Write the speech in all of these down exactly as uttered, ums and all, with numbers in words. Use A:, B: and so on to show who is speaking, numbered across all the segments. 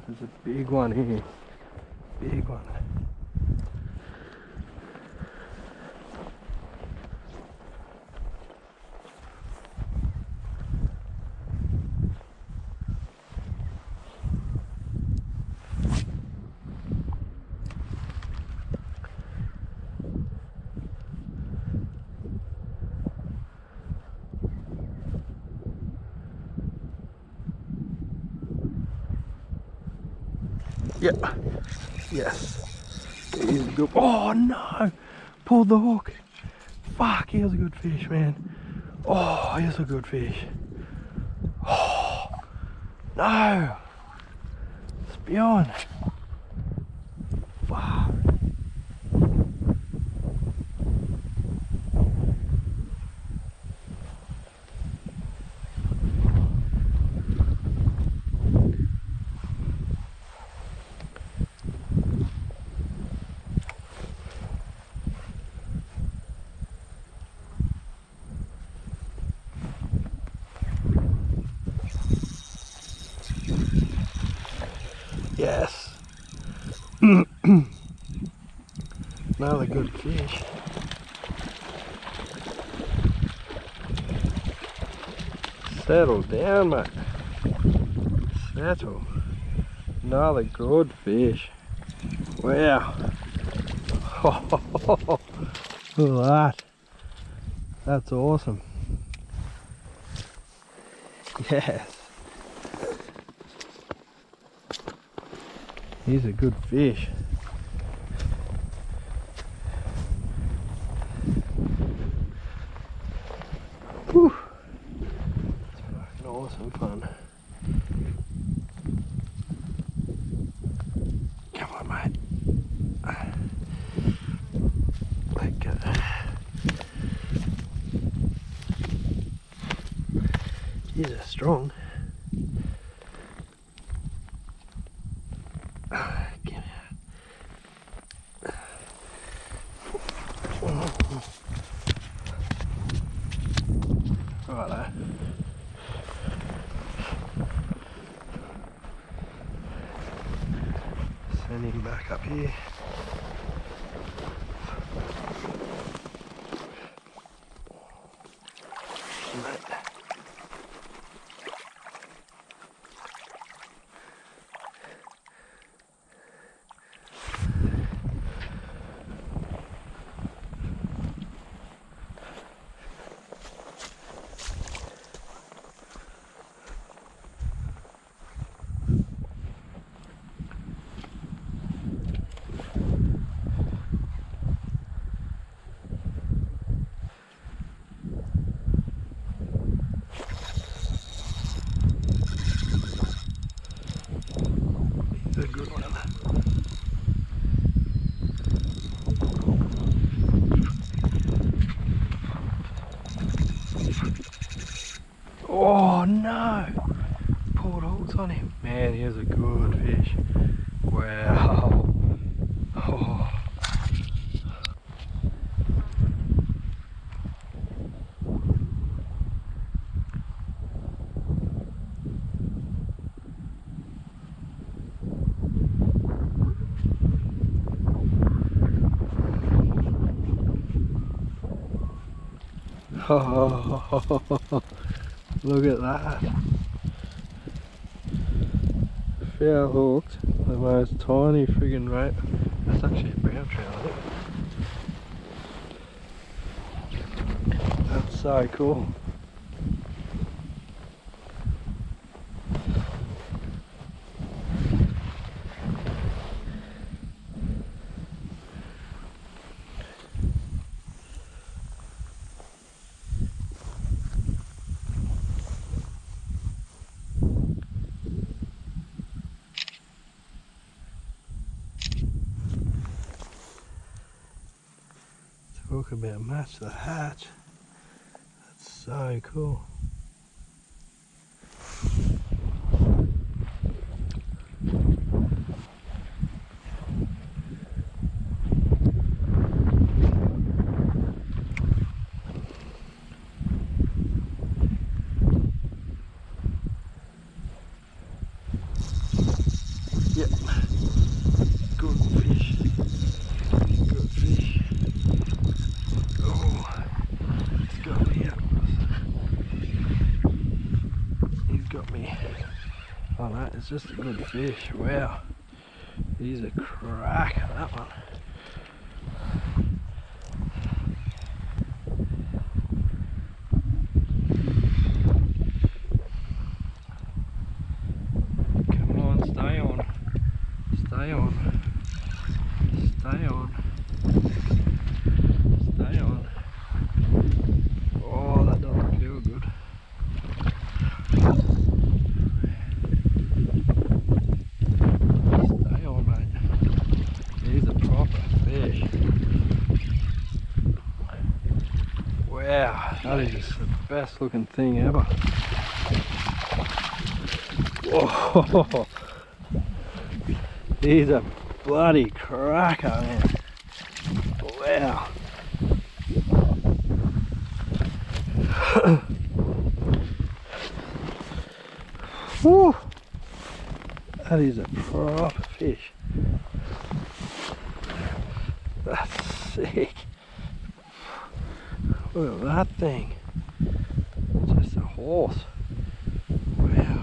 A: There's a big one here. Big one. Yeah. Yes. He's good. Oh no! Pulled the hook. Fuck, he was a good fish, man. Oh, he was a good fish. Oh no! It's beyond. Fuck. Yes. Another good fish. Settle down, mate. Settle. Another good fish. Wow. Look at that. That's awesome. Yes. He's a good fish. Whew. It's fucking awesome fun. Come on, mate. Let go. He's a strong. Righto. Send him back up here. A good one. Oh no! Pulled hooks on him. Man, he is a good fish. Wow. Oh. Oh, look at that. Foul hooked, the most tiny friggin' rope. That's actually a brown trout, I think. That's so cool. Talk about match the hatch. That's so cool. that. It's just a good fish. Wow. He's a cracker, that one. Come on, stay on. Stay on. Stay on. Stay on. Oh, that doesn't feel good. Stay on, mate. He's a proper fish. Wow, that is just the best looking thing ever. Whoa, he's a bloody cracker, man. Wow. Whew. That is a proper fish. That's sick. Look at that thing. It's just a horse. Wow.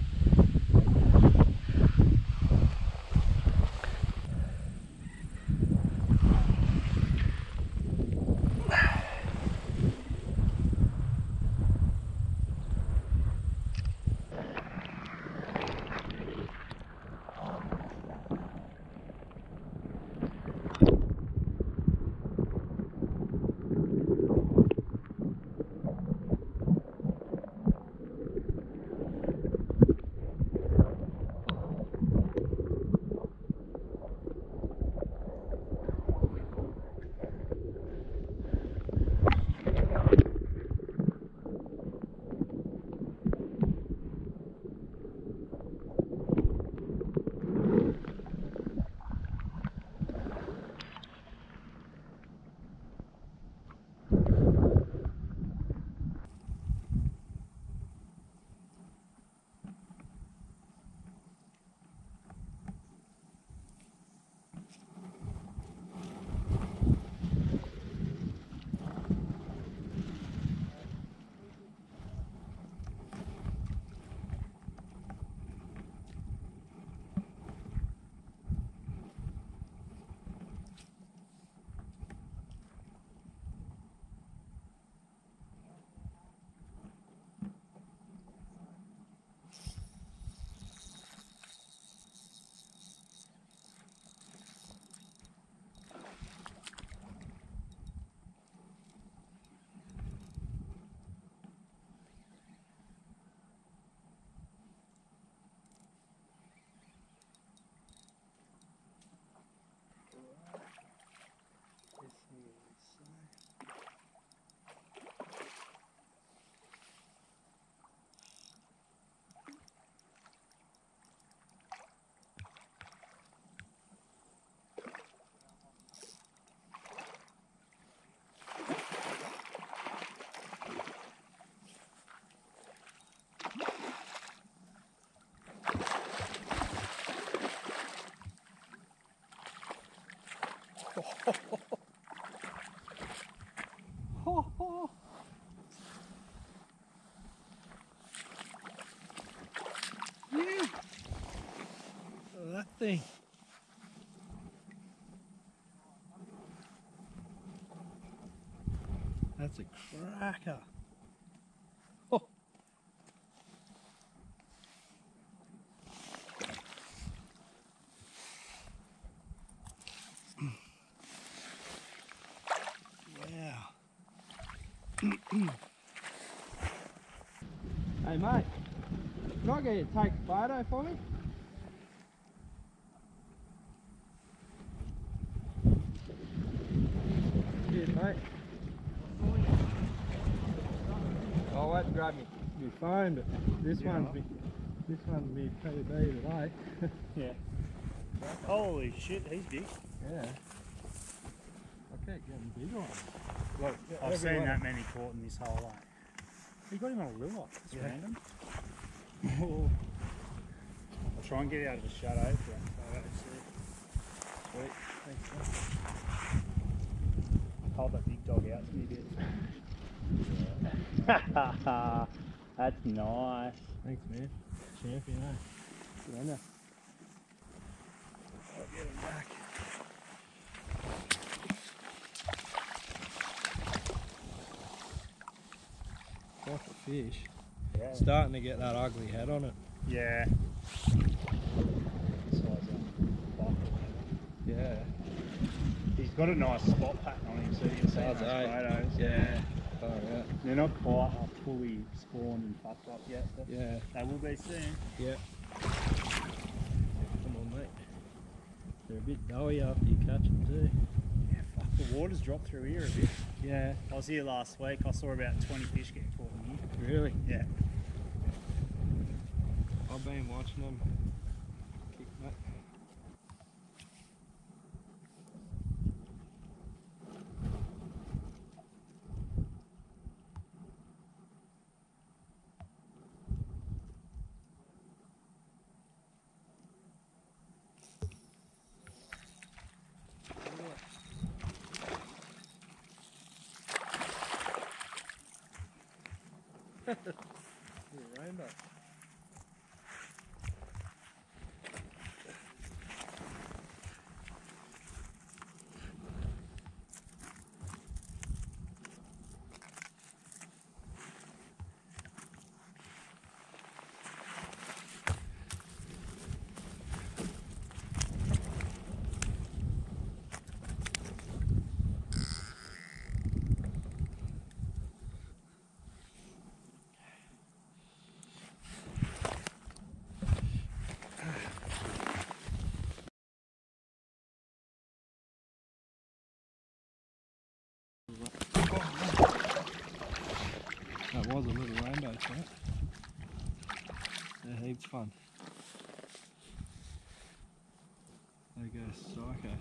A: Yeah. Oh, that thing. That's a cracker. Oh. Wow. Hey mate, can I get you to take a photo for me? Cheers mate. I went to grab my, my phone, but this yeah. one's me, this one's me P B today.
B: Yeah. Holy shit, he's big.
A: Yeah. I keep getting big on him.
B: Look, yeah, I've seen that many caught in this whole lane. You got him on a lure. It's yeah. random. I'll try and get out of the shadow for that photo. Sweet. Thanks, man. Hold that big dog out to me a bit. Yeah. That's nice.
A: Thanks, man. Champion, eh?
B: Good on ya.
A: I'll get him back. Like a fish.
B: Yeah.
A: Starting to get that ugly head on it.
B: Yeah. Size up. Buckle.
A: Yeah.
B: He's got a nice spot pattern on him, so you can see
A: Does,
B: those
A: eh?
B: photos.
A: Yeah. Oh yeah.
B: They're not quite uh, fully spawned and fucked up yet, but
A: Yeah.
B: they will be soon.
A: Yeah. Come on, mate. They're a bit doughy after you catch them too.
B: Yeah, fuck. The water's dropped through here a bit.
A: Yeah.
B: I was here last week. I saw about twenty fish get caught in here.
A: Really?
B: Yeah.
A: I've been watching them kick back. Rainbow. That was a little rainbow trout. They're heaps fun. They go psycho.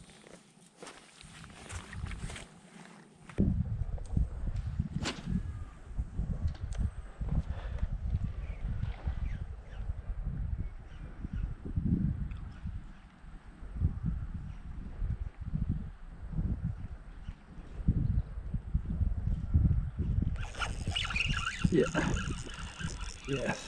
A: Yeah. Yes.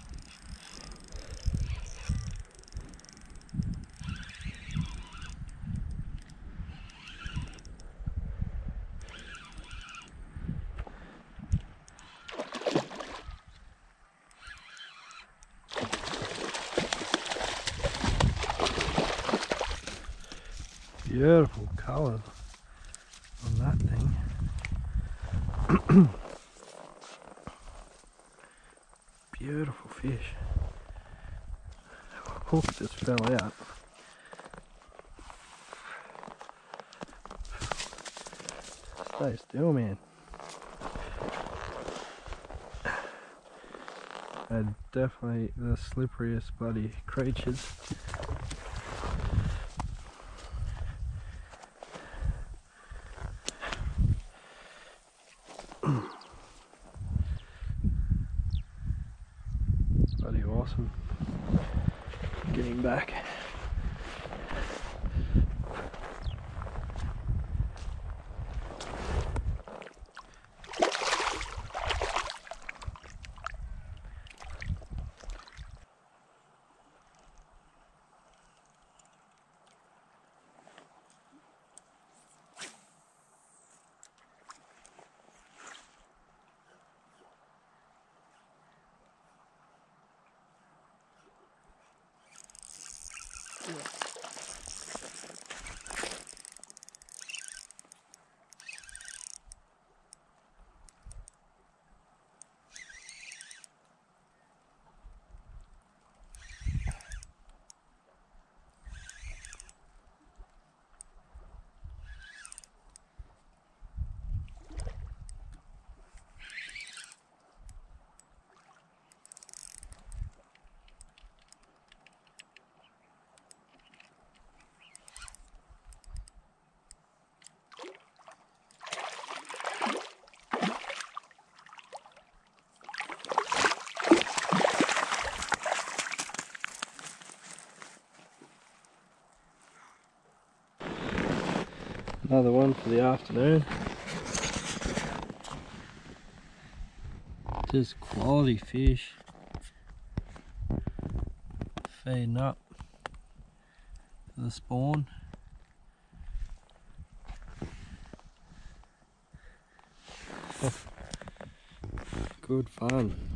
A: Beautiful colours on that thing. Beautiful fish. Hook just fell out. Stay still, man. They're definitely the slipperiest bloody creatures. Bloody awesome. Get him back. Another one for the afternoon. Just quality fish. feeding up to the spawn. Good fun.